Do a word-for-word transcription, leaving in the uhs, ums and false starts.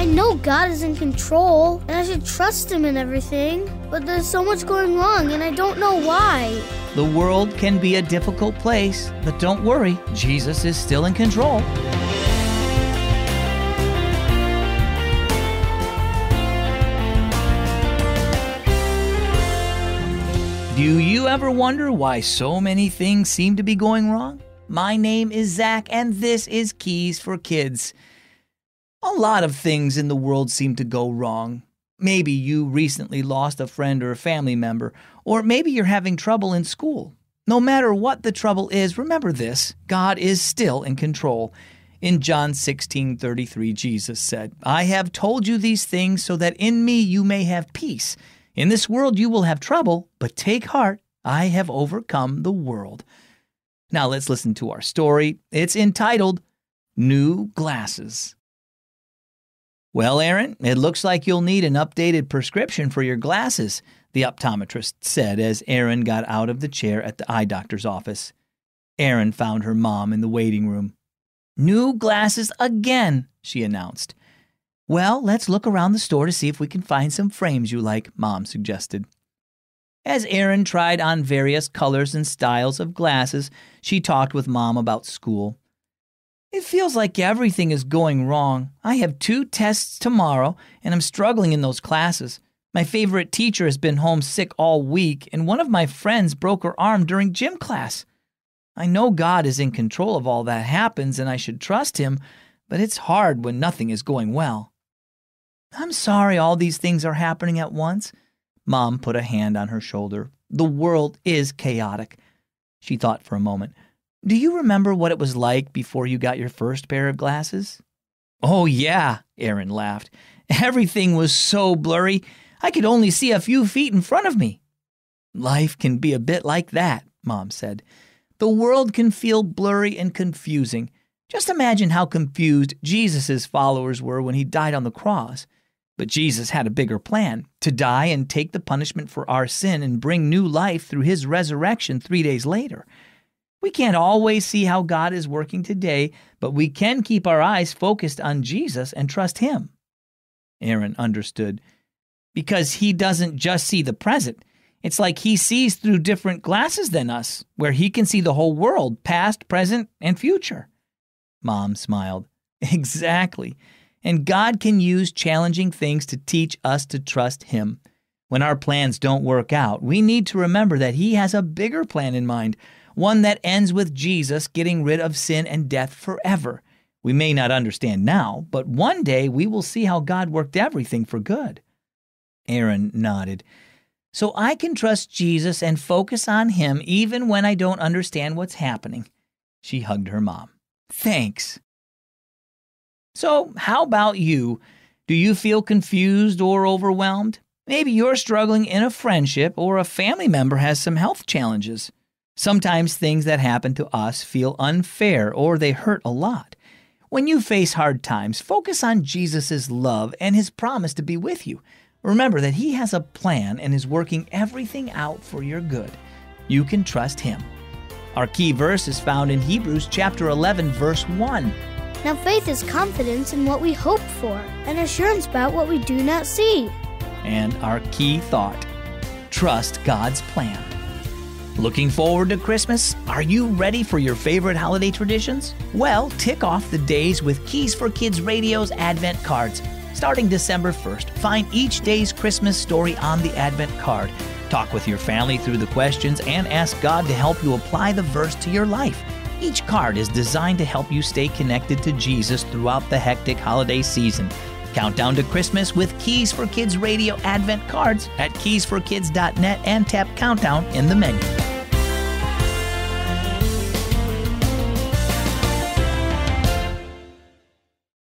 I know God is in control, and I should trust Him in everything, but there's so much going wrong, and I don't know why. The world can be a difficult place, but don't worry, Jesus is still in control. Do you ever wonder why so many things seem to be going wrong? My name is Zach, and this is Keys for Kids. A lot of things in the world seem to go wrong. Maybe you recently lost a friend or a family member, or maybe you're having trouble in school. No matter what the trouble is, remember this: God is still in control. In John sixteen thirty-three, Jesus said, "I have told you these things so that in me you may have peace. In this world you will have trouble, but take heart, I have overcome the world." Now let's listen to our story. It's entitled, New Glasses. Well, Erin, it looks like you'll need an updated prescription for your glasses, the optometrist said as Erin got out of the chair at the eye doctor's office. Erin found her mom in the waiting room. "New glasses again," she announced. "Well, let's look around the store to see if we can find some frames you like," Mom suggested. As Erin tried on various colors and styles of glasses, she talked with Mom about school. "It feels like everything is going wrong. I have two tests tomorrow, and I'm struggling in those classes. My favorite teacher has been home sick all week, and one of my friends broke her arm during gym class. I know God is in control of all that happens, and I should trust Him, but it's hard when nothing is going well." "I'm sorry all these things are happening at once." Mom put a hand on her shoulder. "The world is chaotic." She thought for a moment. "Do you remember what it was like before you got your first pair of glasses?" "Oh, yeah," Erin laughed. "Everything was so blurry, I could only see a few feet in front of me." "Life can be a bit like that," Mom said. "The world can feel blurry and confusing. Just imagine how confused Jesus' followers were when He died on the cross. But Jesus had a bigger plan, to die and take the punishment for our sin and bring new life through His resurrection three days later. We can't always see how God is working today, but we can keep our eyes focused on Jesus and trust Him." Erin understood. "Because He doesn't just see the present. It's like He sees through different glasses than us, where He can see the whole world, past, present, and future." Mom smiled. "Exactly. And God can use challenging things to teach us to trust Him. When our plans don't work out, we need to remember that He has a bigger plan in mind, one that ends with Jesus getting rid of sin and death forever. We may not understand now, but one day we will see how God worked everything for good." Erin nodded. "So I can trust Jesus and focus on Him even when I don't understand what's happening." She hugged her mom. "Thanks." So, how about you? Do you feel confused or overwhelmed? Maybe you're struggling in a friendship or a family member has some health challenges. Sometimes things that happen to us feel unfair or they hurt a lot. When you face hard times, focus on Jesus' love and His promise to be with you. Remember that He has a plan and is working everything out for your good. You can trust Him. Our key verse is found in Hebrews chapter eleven, verse one. Now faith is confidence in what we hope for, and assurance about what we do not see. And our key thought, trust God's plan. Looking forward to Christmas? Are you ready for your favorite holiday traditions? Well, tick off the days with Keys for Kids Radio's Advent cards. Starting December first, find each day's Christmas story on the Advent card. Talk with your family through the questions and ask God to help you apply the verse to your life. Each card is designed to help you stay connected to Jesus throughout the hectic holiday season. Countdown to Christmas with Keys for Kids Radio Advent cards at keys for kids dot net and tap Countdown in the menu.